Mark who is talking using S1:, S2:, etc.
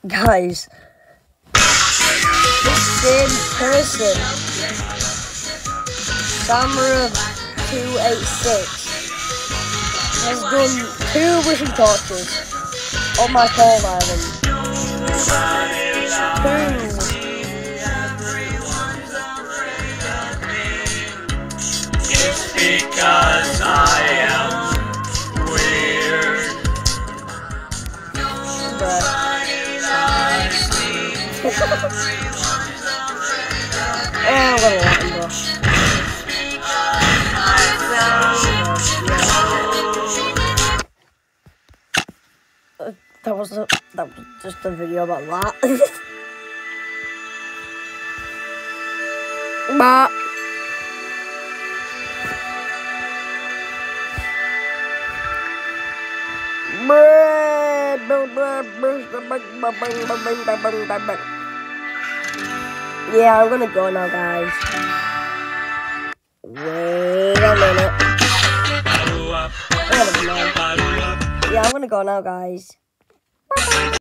S1: Guys, this same person, Samara286, has done 2 wishing torches on my call island. 2.
S2: It's because I am weird.
S1: I'm gonna let him go. That was just a video about that. But yeah, I'm gonna go now, guys. Wait a minute. Yeah, I'm gonna go now, guys.